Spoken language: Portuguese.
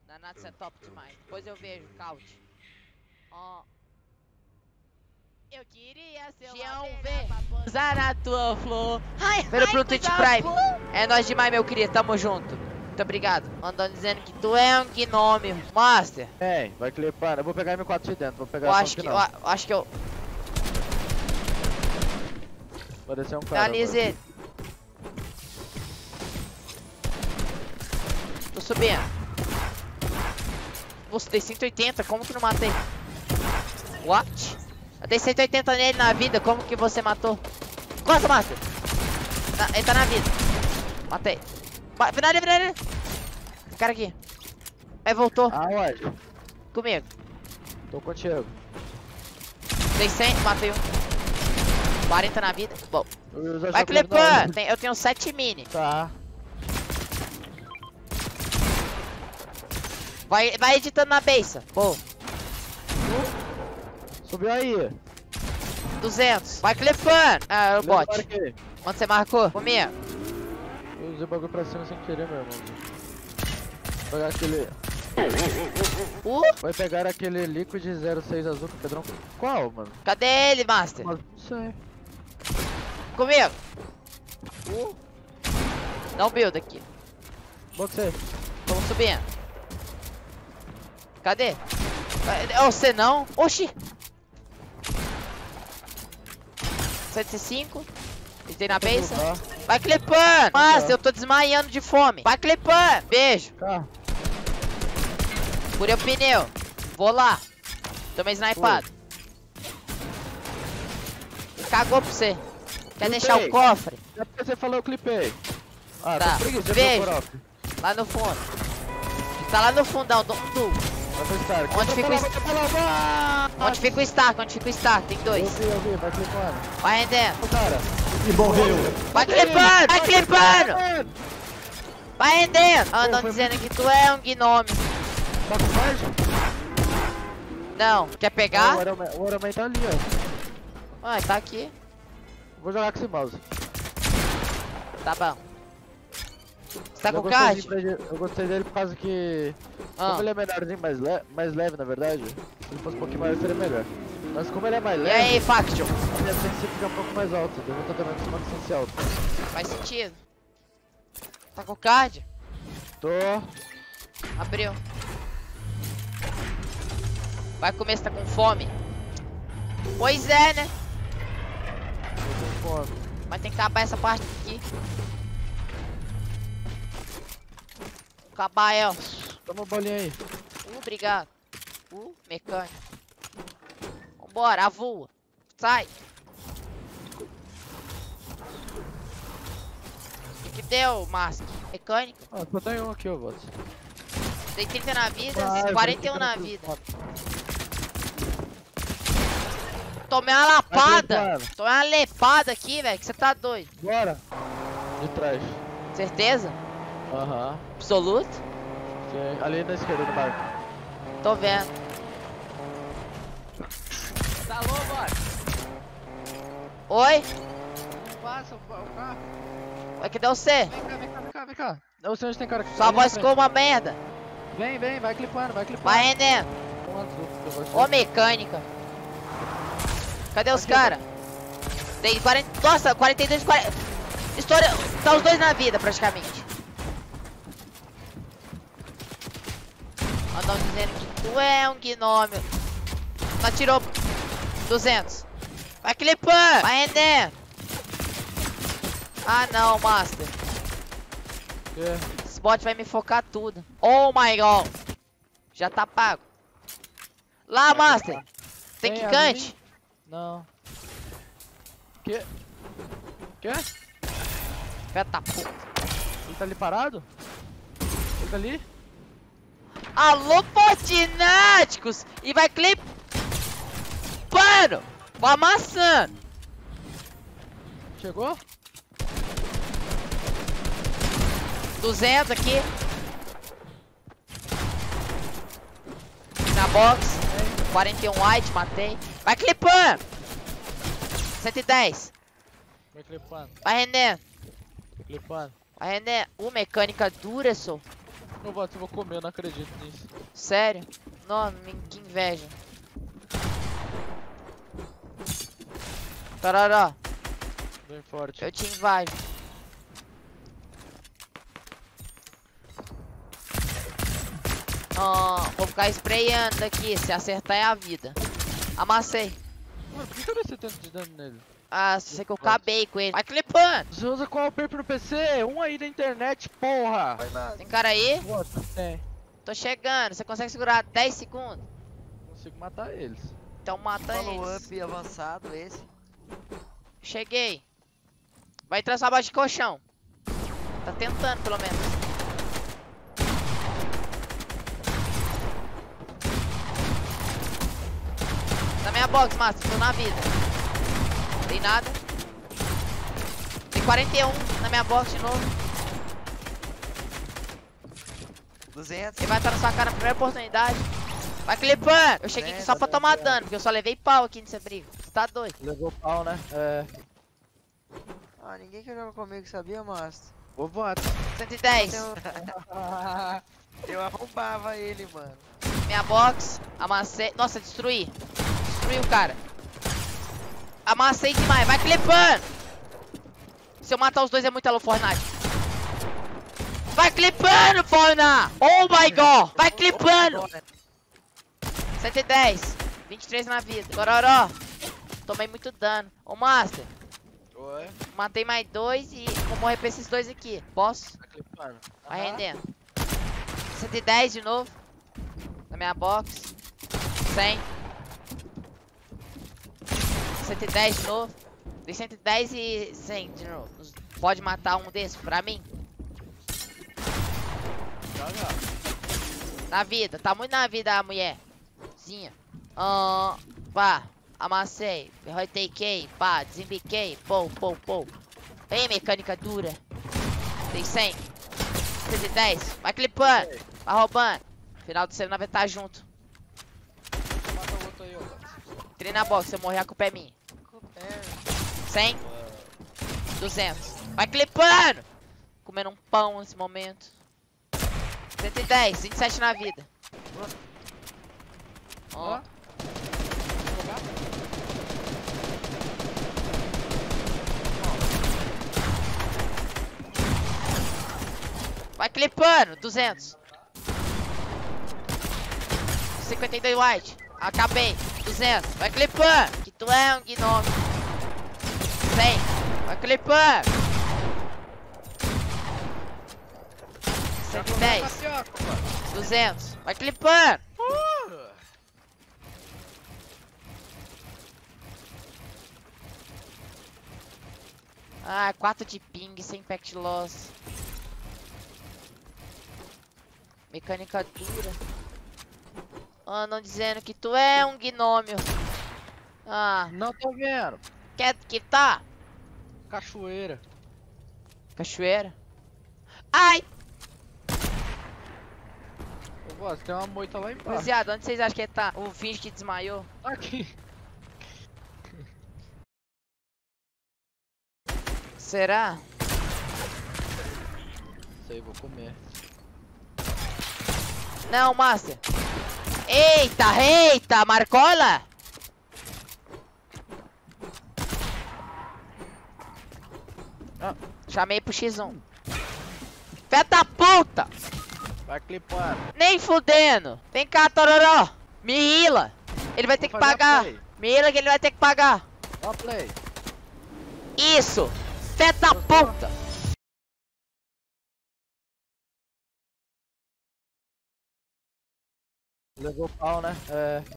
Danado, você é top demais. Depois eu vejo, Caute. Ó. Eu queria ser Tião, uma vê. abelha pra poder Usar a tua flor. Ai, Pelo ai, pro Twitch coisa Prime. boa. É nóis demais, meu querido. Tamo junto. Muito obrigado. Andando dizendo que tu é um gnome. Master. Vai clipando. Eu vou pegar M4 de dentro. Vou pegar Eu só acho no que, final. acho que eu... Vai descer um cara. Finalize ele. Tô subindo. Nossa, dei 180. Como que não matei? What? Eu dei 180 nele na vida. Como que você matou? Costa, Master. Ele tá na vida. Matei. Finalize, finalize. Cara aqui. Aí voltou. Aonde? Comigo. Tô contigo. Dei 100. Matei um. 40 na vida. Bom. Eu já Vai joguei clipando. Eu tenho 7 mini. Tá. Vai editando na beça. Pô. Subiu aí. 200. Vai clipando. Ah, o bot. Marquei. Onde você marcou? Comigo. Eu usei o bagulho pra cima sem querer, meu irmão. Vou pegar aquele... Vai pegar aquele Liquid 06 azul que o Pedrão... Qual, mano? Cadê ele, Master? Mas não sei. Comigo. Dá um build aqui. Você. Vamos subindo. Cadê? É você não? Oxi. 105. Entrei na base. Vai clipando. Master, eu tô desmaiando de fome. Vai clipando. Beijo. Tá. Furei o pneu. Vou lá. Tomei snipado. Cagou pra você. Quer deixar o cofre? É porque você falou eu clipei. Ah, Tá. tô preguiça, Beijo. meu Lá no fundo. Tá lá no fundão. Onde fica o Stark? Onde fica o Stark? Onde fica o Stark? Tem dois. Eu vi, vai clipando. Vai rendendo. Cara. E morreu. Vai clipando! Vai clipando! Vai rendendo! Andam dizendo que tu é um gnome. Tá com forte? Não. Quer pegar? O Oraman tá ali, ó. Ah, tá aqui. Vou jogar com esse mouse. Tá bom. Você tá Eu com gostei card? Eu gostei dele por causa que... Como ele é menorzinho, mais leve, na verdade. Se ele fosse um pouquinho maior, seria melhor. Mas como ele é mais E leve... aí, Faction? A minha sense fica um pouco mais alta. Eu vou estar também acostumado com sense alto. Faz sentido. Tá com card? Tô... Abriu. Vai comer se tá com fome. Pois é, né? Tô com fome. Mas tem que acabar essa parte aqui. Acabar ela. Toma uma bolinha aí. Obrigado. Mecânico. Vambora, voa. Sai. O que deu, Mask? Mecânico? Ah, só tem um aqui, ó, bots. Dei 30 na vida, 41 na vida. Tomei uma lapada. Tomei uma lepada aqui, velho, que você tá doido. Bora. De trás. Certeza? Aham. Absoluto? Okay. Ali na esquerda do barco. Tô vendo. Tá louco, bora. Oi? Passa o carro. Vai que deu você? Vem cá. Eu sei onde tem cara aqui. Sua voz ficou uma merda. Vem, vai clipando, Vai rendendo. Ô mecânica. Cadê os caras? Tem 40. Nossa, 42, 40. História. Tá os dois na vida praticamente. Andam dizendo que tu é um gnome. Só tirou 200. Vai clipando. Vai rendendo. Ah não, Master. Esse bot vai me focar tudo. Oh my god. Já tá pago. Lá, Master. Tem que cante? Não. Que? Filha da puta. Ele tá ali parado? Ele tá ali? Alô, Fortináticos! E vai clipando! Vai amassando! Chegou? 200 aqui. Na box. 41 white, matei. Vai clipando! 110. Vai clipando. Vai rendendo. Clipando. Vai rendendo. Mecânica dura, só. Meu voto, eu vou comer, eu não acredito nisso. Sério? Não, que inveja. Tororó, Bem forte. eu te invajo. Vou ficar sprayando daqui, se acertar é a vida. Amassei. Mano, por que eu dei 70 de dano nele? Ah, sei que eu acabei com ele. Vai clipando. Você usa qual paper no PC? Um aí da internet, porra! Vai nada. Tem cara aí? Tem. Tô chegando. Você consegue segurar 10 segundos? Consigo matar eles. Então mata eles. Follow-up avançado esse. Cheguei. Vai entrar só abaixo de colchão. Tá tentando, pelo menos. Na minha box, Master. Tô na vida. Tem nada. Tem 41 na minha box de novo. 200. Ele vai estar na sua cara na primeira oportunidade. Vai clipando. Eu cheguei aqui só pra tomar dano, porque eu só levei pau aqui nessa briga. Você tá doido? Levou pau, né? É. Ah, ninguém que joga comigo sabia, Master. Vou voto. 110. Eu arrombava ele, mano. Minha box. Amassei. Nossa, destruí. Destruí o cara. Amassei demais. Vai clipando. Se eu matar os dois é muito Hello Fortnite. Vai clipando, Fortnite. Oh my god. Vai clipando. 110. 23 na vida. Tororó. Tomei muito dano. Ô, Master. Oi? Matei mais dois e vou morrer pra esses dois aqui. Posso? Tá clipando. Vai rendendo. 110 de novo. Na minha box. 100. 110 de novo. Dei 110 e 100 de novo. Pode matar um desses pra mim? Já. Na vida. Tá muito na vida a mulherzinha. Pá. Amassei. Derrotei. Pá. Desembiquei. Pô. Ei, mecânica dura. Tem 100. 110. Vai clipando. Vai roubando. Final do cenário vai estar junto. Mata o outro aí, ó. Entrei na box. Se eu morrer, a culpa é minha. 100. 200. Vai clipando. Comendo um pão nesse momento. 110. 27 na vida. Ó. Vai clipando, 200. 52 white. Acabei. 200. Vai clipando. Que tu é um gnome. 100. Vai clipando. 110. 200. Vai clipando. Ah, 4 de ping sem impact loss. Mecânica dura. Andam dizendo que tu é um gnômio. Ah, Não tô vendo. quer que tá? Cachoeira. Cachoeira. Ai! Ô, voto, tem uma moita lá embaixo. Rapaziada, onde vocês acham que ele tá? O finge que desmaiou. Aqui. Será? Isso aí, vou comer. Não, Master. Eita, Marcola! Chamei pro X1. Fé da puta! Vai clipando. Nem fudendo! Vem cá, Tororó! Me rila! Ele vai ter que pagar! Me rila que ele vai ter que pagar! Ó, play. Isso! Fé da puta! Levou pau, né? É.